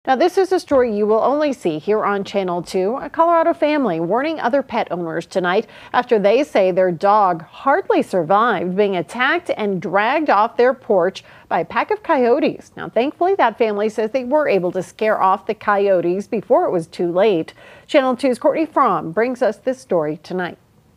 Now, this is a story you will only see here on Channel 2. A Colorado family warning other pet owners tonight after they say their dog hardly survived being attacked and dragged off their porch by a pack of coyotes. Now, thankfully, that family says they were able to scare off the coyotes before it was too late. Channel 2's Courtney Fromm brings us this story tonight.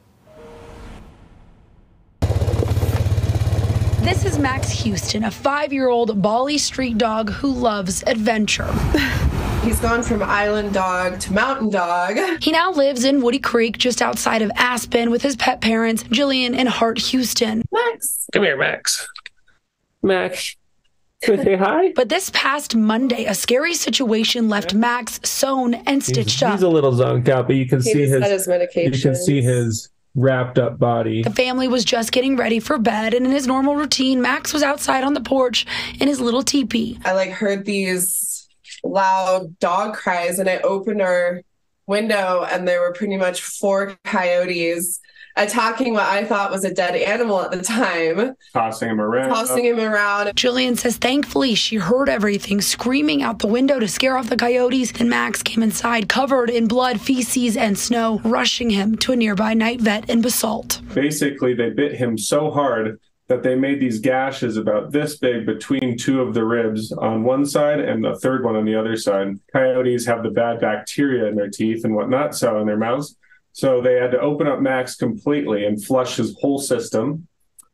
This is Max Houston, a 5-year-old Bali street dog who loves adventure. He's gone from island dog to mountain dog. He now lives in Woody Creek, just outside of Aspen, with his pet parents, Jillian and Hart Houston. Max. Come here, Max. Max. Can I say hi? But this past Monday, a scary situation left Max sewn and stitched up. He's a little zonked out, but you can see his medication. You can see his wrapped up body. The family was just getting ready for bed, and in his normal routine, Max was outside on the porch in his little teepee. I heard these loud dog cries, and I opened our window, and there were pretty much 4 coyotes attacking what I thought was a dead animal at the time. Tossing him around. Jillian says thankfully she heard everything, screaming out the window to scare off the coyotes. Then Max came inside covered in blood, feces, and snow, rushing him to a nearby night vet in Basalt. Basically, they bit him so hard that they made these gashes about this big between 2 of the ribs on one side and the third one on the other side. Coyotes have the bad bacteria in their teeth and whatnot, so in their mouths. So they had to open up Max completely and flush his whole system.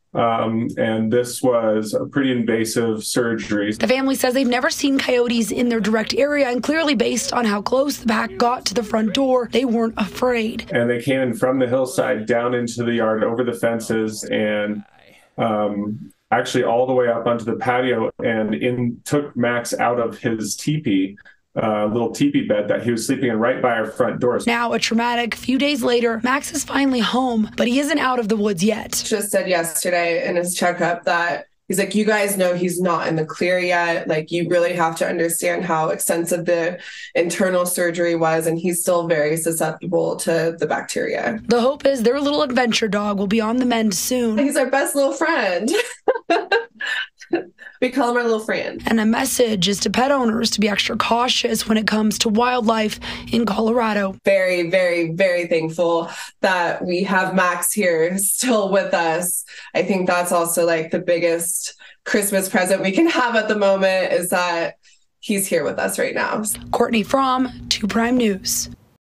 And this was a pretty invasive surgery. The family says they've never seen coyotes in their direct area, and clearly based on how close the pack got to the front door, they weren't afraid. And they came in from the hillside down into the yard, over the fences, and actually all the way up onto the patio, and took Max out of his teepee. Little teepee bed that he was sleeping in right by our front door. Now, a traumatic few days later, Max is finally home, but he isn't out of the woods yet. Just said yesterday in his checkup that he's like, you guys know he's not in the clear yet. You really have to understand how extensive the internal surgery was, and he's still very susceptible to the bacteria. The hope is their little adventure dog will be on the mend soon. He's our best little friend. We call him our little friend. And a message is to pet owners to be extra cautious when it comes to wildlife in Colorado. Very, very, very thankful that we have Max here still with us. I think that's also the biggest Christmas present we can have at the moment, is that he's here with us right now. Courtney Fromm, 2 Prime News.